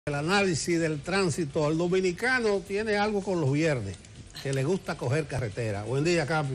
El análisis del tránsito. El dominicano tiene algo con los viernes, que le gusta coger carretera. Buen día, Capi.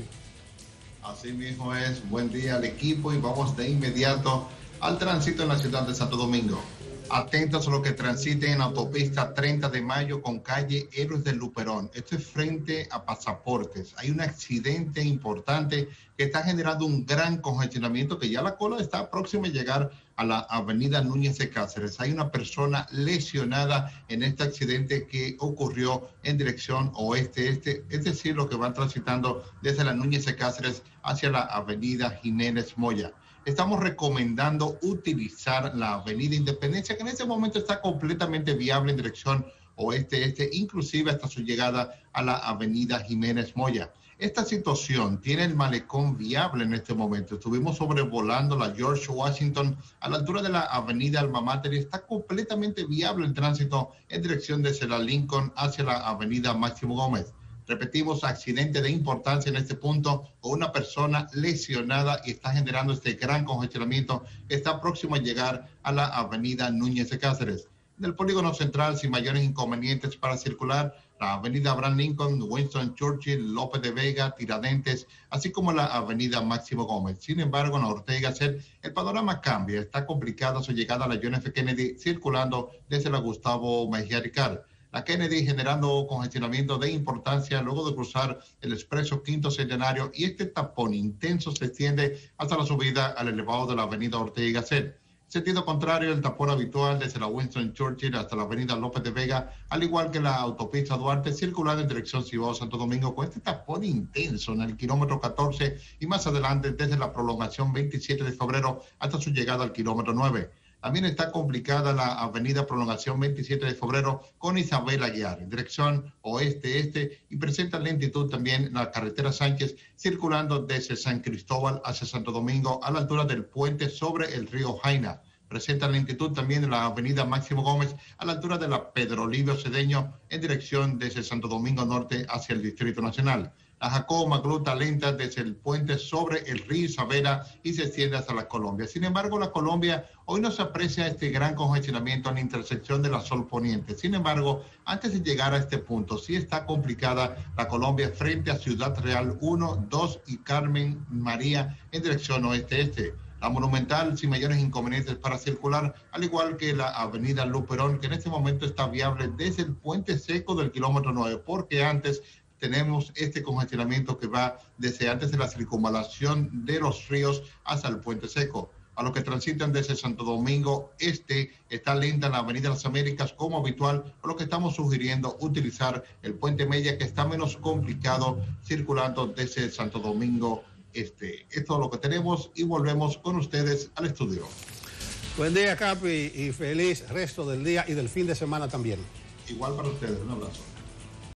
Así mismo es. Buen día al equipo y vamos de inmediato al tránsito en la ciudad de Santo Domingo. Atentos a los que transiten en autopista 30 de mayo con calle Héroes del Luperón. Esto es frente a Pasaportes. Hay un accidente importante que está generando un gran congestionamiento, que ya la cola está próxima a llegar a la avenida Núñez de Cáceres. Hay una persona lesionada en este accidente que ocurrió en dirección oeste-este, es decir, los que van transitando desde la Núñez de Cáceres hacia la avenida Jiménez Moya. Estamos recomendando utilizar la avenida Independencia, que en este momento está completamente viable en dirección oeste-este, inclusive hasta su llegada a la avenida Jiménez Moya. Esta situación tiene el malecón viable en este momento. Estuvimos sobrevolando la George Washington a la altura de la avenida Alma Mater y está completamente viable el tránsito en dirección desde la Lincoln hacia la avenida Máximo Gómez. Repetimos, accidente de importancia en este punto, con una persona lesionada y está generando este gran congestionamiento que está próximo a llegar a la avenida Núñez de Cáceres. En el polígono central, sin mayores inconvenientes para circular, la avenida Abraham Lincoln, Winston Churchill, López de Vega, Tiradentes, así como la avenida Máximo Gómez. Sin embargo, en la Ortega y Gasset, el panorama cambia. Está complicada su llegada a la John F. Kennedy, circulando desde la Gustavo Mejía Ricard. La Kennedy generando congestionamiento de importancia luego de cruzar el expreso Quinto Centenario, y este tapón intenso se extiende hasta la subida al elevado de la avenida Ortega y Gasset. Sentido contrario, el tapón habitual desde la Winston Churchill hasta la avenida López de Vega, al igual que la autopista Duarte, circulando en dirección Cibao-Santo Domingo, con este tapón intenso en el kilómetro 14 y más adelante desde la prolongación 27 de febrero hasta su llegada al kilómetro 9. También está complicada la avenida Prolongación 27 de febrero con Isabel Aguiar, en dirección oeste-este, y presenta lentitud también la carretera Sánchez, circulando desde San Cristóbal hacia Santo Domingo a la altura del puente sobre el río Jaina. Presenta lentitud también en la avenida Máximo Gómez a la altura de la Pedro Olivio Cedeño, en dirección desde Santo Domingo Norte hacia el Distrito Nacional. La Jacobo Magluta lenta desde el puente sobre el río Isabela y se extiende hasta la Colombia. Sin embargo, la Colombia hoy no se aprecia este gran congestionamiento en la intersección de la Sol Poniente. Sin embargo, antes de llegar a este punto, sí está complicada la Colombia frente a Ciudad Real 1, 2 y Carmen María en dirección oeste-este. La Monumental sin mayores inconvenientes para circular, al igual que la avenida Luperón, que en este momento está viable desde el puente seco del kilómetro 9, porque antes tenemos este congestionamiento que va desde antes de la circunvalación de los ríos hasta el puente seco. A los que transitan desde Santo Domingo Este, está lenta en la avenida Las Américas como habitual, por lo que estamos sugiriendo utilizar el puente Mella, que está menos complicado circulando desde Santo Domingo Este. Esto es todo lo que tenemos y volvemos con ustedes al estudio. Buen día, Capi, y feliz resto del día y del fin de semana también. Igual para ustedes, un abrazo.